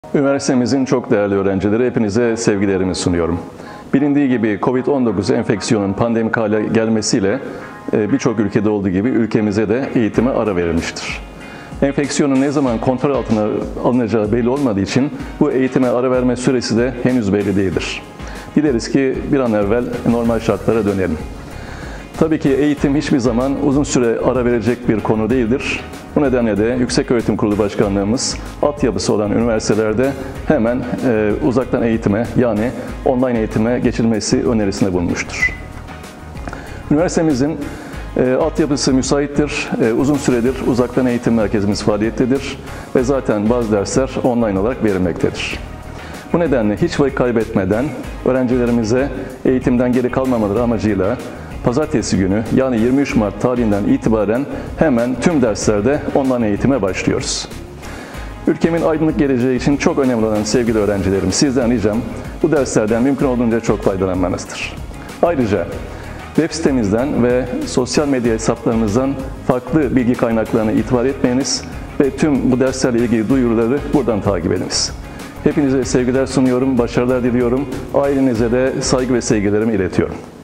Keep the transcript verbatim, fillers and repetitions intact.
Üniversitemizin çok değerli öğrencileri, hepinize sevgilerimi sunuyorum. Bilindiği gibi kovid on dokuz enfeksiyonun pandemik hale gelmesiyle birçok ülkede olduğu gibi ülkemize de eğitime ara verilmiştir. Enfeksiyonun ne zaman kontrol altına alınacağı belli olmadığı için bu eğitime ara verme süresi de henüz belli değildir. Dileriz ki bir an evvel normal şartlara dönelim. Tabii ki eğitim hiçbir zaman uzun süre ara verecek bir konu değildir. Bu nedenle de Yükseköğretim Kurulu Başkanlığımız altyapısı olan üniversitelerde hemen e, uzaktan eğitime, yani online eğitime geçilmesi önerisinde bulunmuştur. Üniversitemizin e, altyapısı müsaittir. E, uzun süredir uzaktan eğitim merkezimiz faaliyettedir ve zaten bazı dersler online olarak verilmektedir. Bu nedenle hiç vakit kaybetmeden öğrencilerimize eğitimden geri kalmamaları amacıyla Pazartesi günü, yani yirmi üç Mart tarihinden itibaren hemen tüm derslerde online eğitime başlıyoruz. Ülkemin aydınlık geleceği için çok önemli olan sevgili öğrencilerim, sizden ricam bu derslerden mümkün olduğunca çok faydalanmanızdır. Ayrıca web sitemizden ve sosyal medya hesaplarımızdan farklı bilgi kaynaklarına itibar etmeyiniz ve tüm bu derslerle ilgili duyuruları buradan takip ediniz. Hepinize sevgiler sunuyorum, başarılar diliyorum. Ailenize de saygı ve sevgilerimi iletiyorum.